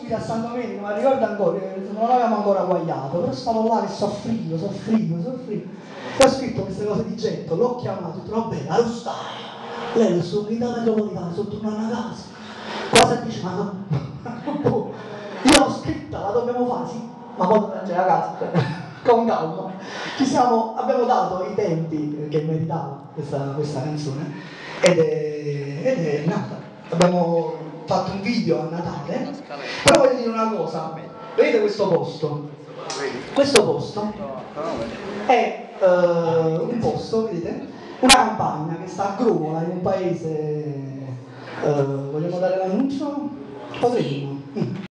ospite a San Domenico, ma ricordo ancora, non avevamo ancora guagliato, però stavo là che soffrivo. E ho scritto queste cose di getto, l'ho chiamato, ho detto, vabbè, la rostaia. Lei lo subito metropolitana, sono tornato a casa. Quasi dice, ma no, io l'ho scritta, la dobbiamo fare, sì, ma poi tornare a casa, con calma. Abbiamo dato i tempi che meritava questa canzone ed è nata. Abbiamo fatto un video a Natale, però voglio dire una cosa, vedete questo posto? Questo posto è un posto, vedete? Una campagna che sta a Gromola, in un paese, vogliamo dare l'annuncio? Potremmo.